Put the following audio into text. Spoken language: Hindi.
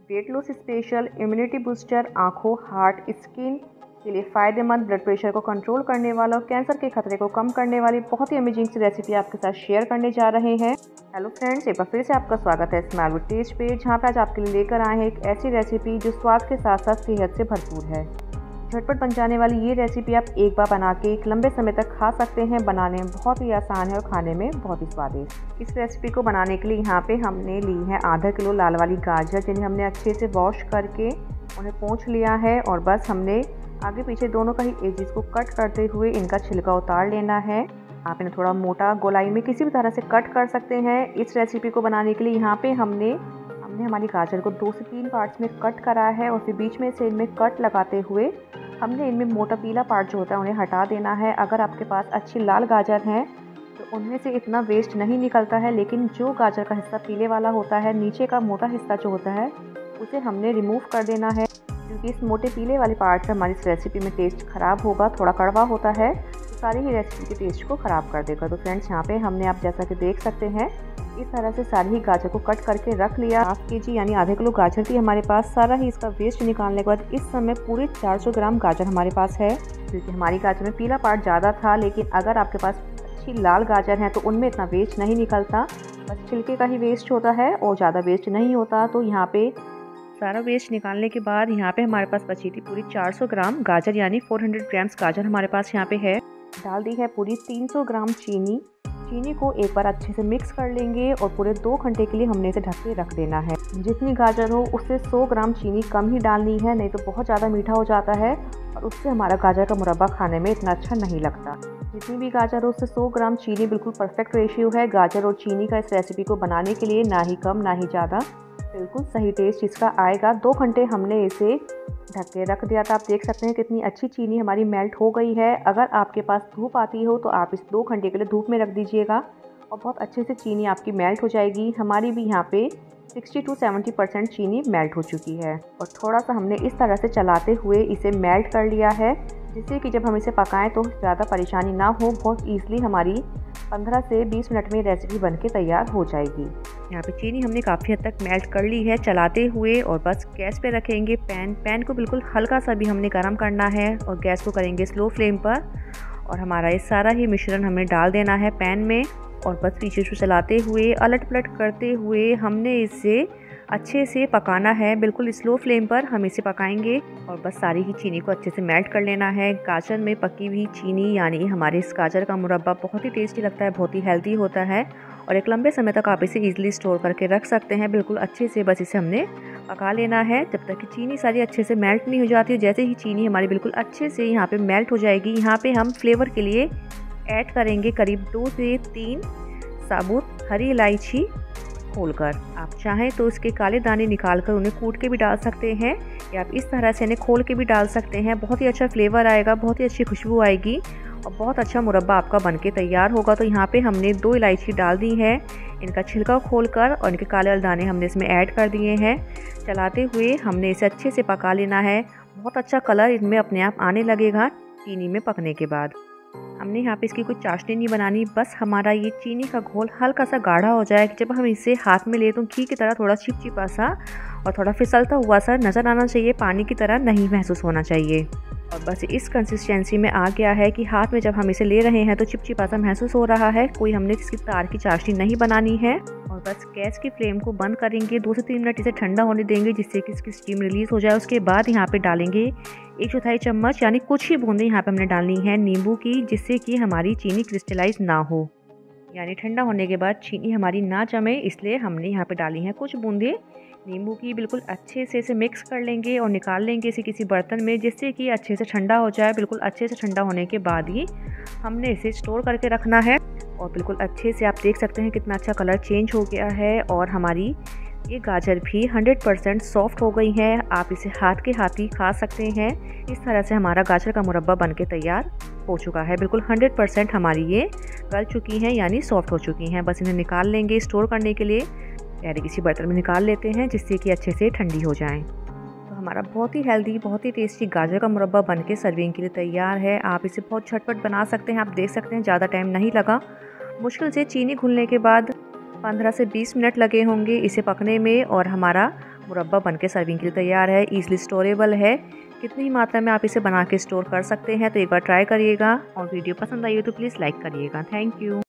Wait loss special, immunity booster, आँखों, हार्ट, स्किन के लिए फ़ायदेमंद, ब्लड प्रेशर को कंट्रोल करने वाला और कैंसर के खतरे को कम करने वाली बहुत ही अमेजिंग सी रेसिपी आपके साथ शेयर करने जा रहे हैं। हेलो फ्रेंड्स, एक बार फिर से आपका स्वागत है स्माइल विद टेस्ट पे, जहाँ पे आज आपके लिए लेकर आए हैं एक ऐसी रेसिपी जो स्वाद के साथ साथ सेहत से भरपूर है। झटपट बन जाने वाली ये रेसिपी आप एक बार बना के एक लंबे समय तक खा सकते हैं। बनाने में बहुत ही आसान है और खाने में बहुत ही स्वादिष्ट। इस रेसिपी को बनाने के लिए यहाँ पे हमने ली है आधा किलो लाल वाली गाजर, जिन्हें हमने अच्छे से वॉश करके उन्हें पोंछ लिया है। और बस हमने आगे पीछे दोनों का ही एजिस को कट करते हुए इनका छिलका उतार लेना है। आप इन्हें थोड़ा मोटा गोलाई में किसी भी तरह से कट कर सकते हैं। इस रेसिपी को बनाने के लिए यहाँ पे हमने हमारी गाजर को 2 से 3 पार्ट्स में कट करा है और फिर बीच में से इनमें कट लगाते हुए हमने इनमें मोटा पीला पार्ट जो होता है उन्हें हटा देना है। अगर आपके पास अच्छी लाल गाजर है तो उनमें से इतना वेस्ट नहीं निकलता है, लेकिन जो गाजर का हिस्सा पीले वाला होता है, नीचे का मोटा हिस्सा जो होता है, उसे हमने रिमूव कर देना है, क्योंकि इस मोटे पीले वाले पार्ट से हमारी इस रेसिपी में टेस्ट ख़राब होगा। थोड़ा कड़वा होता है तो सारी ही रेसिपी के टेस्ट को ख़राब कर देगा। तो फ्रेंड्स, यहाँ पे हमने आप जैसा कि देख सकते हैं इस तरह से सारी ही गाजर को कट करके रख लिया। हाफ केजी यानी आधे किलो गाजर थी हमारे पास। सारा ही इसका वेस्ट निकालने के बाद इस समय पूरे 400 ग्राम गाजर हमारे पास है, क्योंकि हमारी गाजर में पीला पार्ट ज़्यादा था। लेकिन अगर आपके पास अच्छी लाल गाजर है तो उनमें इतना वेस्ट नहीं निकलता, बस छिलके का ही वेस्ट होता है और ज़्यादा वेस्ट नहीं होता। तो यहाँ पे सारा वेस्ट निकालने के बाद यहाँ पे हमारे पास बची थी पूरी 400 ग्राम गाजर, यानी 400 ग्राम्स गाजर हमारे पास यहाँ पे है। डाल दी है पूरी 300 ग्राम चीनी। चीनी को एक बार अच्छे से मिक्स कर लेंगे और पूरे 2 घंटे के लिए हमने इसे ढक के रख देना है। जितनी गाजर हो उससे 100 ग्राम चीनी कम ही डालनी है, नहीं तो बहुत ज़्यादा मीठा हो जाता है और उससे हमारा गाजर का मुरब्बा खाने में इतना अच्छा नहीं लगता। जितनी भी गाजर हो उससे 100 ग्राम चीनी बिल्कुल परफेक्ट रेशियो है गाजर और चीनी का इस रेसिपी को बनाने के लिए। ना ही कम ना ही ज़्यादा, बिल्कुल सही टेस्ट इसका आएगा। 2 घंटे हमने इसे ढक के रख दिया था। आप देख सकते हैं कितनी अच्छी चीनी हमारी मेल्ट हो गई है। अगर आपके पास धूप आती हो तो आप इस 2 घंटे के लिए धूप में रख दीजिएगा और बहुत अच्छे से चीनी आपकी मेल्ट हो जाएगी। हमारी भी यहाँ पे 60 to 70% चीनी मेल्ट हो चुकी है और थोड़ा सा हमने इस तरह से चलाते हुए इसे मेल्ट कर लिया है, जिससे कि जब हम इसे पकाएं तो ज़्यादा परेशानी ना हो। बहुत ईजिली हमारी 15 से 20 मिनट में रेसिपी बनके तैयार हो जाएगी। यहाँ पे चीनी हमने काफ़ी हद तक मेल्ट कर ली है चलाते हुए, और बस गैस पे रखेंगे पैन को बिल्कुल हल्का सा भी हमने गर्म करना है और गैस को करेंगे स्लो फ्लेम पर। और हमारा ये सारा ही मिश्रण हमें डाल देना है पैन में और बस पीछे से चलाते हुए अलट पलट करते हुए हमने इसे अच्छे से पकाना है। बिल्कुल स्लो फ्लेम पर हम इसे पकाएंगे और बस सारी ही चीनी को अच्छे से मेल्ट कर लेना है। गाजर में पकी हुई चीनी यानी हमारे इस गाजर का मुरब्बा बहुत ही टेस्टी लगता है, बहुत ही हेल्दी होता है और एक लंबे समय तक आप इसे इजीली स्टोर करके रख सकते हैं। बिल्कुल अच्छे से बस इसे हमने पका लेना है जब तक कि चीनी सारी अच्छे से मेल्ट नहीं हो जाती। जैसे ही चीनी हमारी बिल्कुल अच्छे से यहाँ पे मेल्ट हो जाएगी, यहाँ पे हम फ्लेवर के लिए ऐड करेंगे करीब 2 से 3 साबुत हरी इलायची खोलकर। आप चाहें तो इसके काले दाने निकालकर उन्हें कूट के भी डाल सकते हैं या आप इस तरह से इन्हें खोल के भी डाल सकते हैं। बहुत ही अच्छा फ्लेवर आएगा, बहुत ही अच्छी खुशबू आएगी और बहुत अच्छा मुरब्बा आपका बनके तैयार होगा। तो यहाँ पे हमने 2 इलायची डाल दी है, इनका छिलका खोलकर और इनके काले दाने हमने इसमें ऐड कर दिए हैं। चलाते हुए हमने इसे अच्छे से पका लेना है। बहुत अच्छा कलर इनमें अपने आप आने लगेगा चीनी में पकने के बाद। हमने यहाँ पे इसकी कोई चाशनी नहीं बनानी, बस हमारा ये चीनी का घोल हल्का सा गाढ़ा हो जाए कि जब हम इसे हाथ में ले तो घी की तरह थोड़ा चिपचिपा सा और थोड़ा फिसलता हुआ सा नज़र आना चाहिए, पानी की तरह नहीं महसूस होना चाहिए। और बस इस कंसिस्टेंसी में आ गया है कि हाथ में जब हम इसे ले रहे हैं तो चिपचिपा सा महसूस हो रहा है। कोई हमने इसकी तार की चाशनी नहीं बनानी है और बस गैस की फ्लेम को बंद करेंगे। 2 से 3 मिनट इसे ठंडा होने देंगे जिससे कि इसकी स्टीम रिलीज़ हो जाए। उसके बाद यहाँ पे डालेंगे 1/4 चम्मच यानी कुछ ही बूंदें यहाँ पे हमने डालनी है नींबू की, जिससे कि हमारी चीनी क्रिस्टलाइज ना हो, यानी ठंडा होने के बाद चीनी हमारी ना जमे, इसलिए हमने यहाँ पे डाली हैं कुछ बूंदें नींबू की। बिल्कुल अच्छे से इसे मिक्स कर लेंगे और निकाल लेंगे इसे किसी बर्तन में, जिससे कि अच्छे से ठंडा हो जाए। बिल्कुल अच्छे से ठंडा होने के बाद ही हमने इसे स्टोर करके रखना है। और बिल्कुल अच्छे से आप देख सकते हैं कितना अच्छा कलर चेंज हो गया है और हमारी ये गाजर भी 100% सॉफ्ट हो गई है। आप इसे हाथ के हाथ ही खा सकते हैं। इस तरह से हमारा गाजर का मुरब्बा बनके तैयार हो चुका है। बिल्कुल 100% हमारी ये गल चुकी हैं यानी सॉफ्ट हो चुकी हैं। बस इन्हें निकाल लेंगे स्टोर करने के लिए, यानी किसी बर्तन में निकाल लेते हैं जिससे कि अच्छे से ठंडी हो जाएं। तो हमारा बहुत ही हेल्दी, बहुत ही टेस्टी गाजर का मुरब्बा बनके सर्विंग के लिए तैयार है। आप इसे बहुत झटपट बना सकते हैं। आप देख सकते हैं ज़्यादा टाइम नहीं लगा, मुश्किल से चीनी घुलने के बाद 15 से 20 मिनट लगे होंगे इसे पकने में और हमारा मुरब्बा बनके सर्विंग के लिए तैयार है। ईजिली स्टोरेबल है, कितनी ही मात्रा में आप इसे बना के स्टोर कर सकते हैं। तो एक बार ट्राई करिएगा और वीडियो पसंद आई हो तो प्लीज़ लाइक करिएगा। Thank you.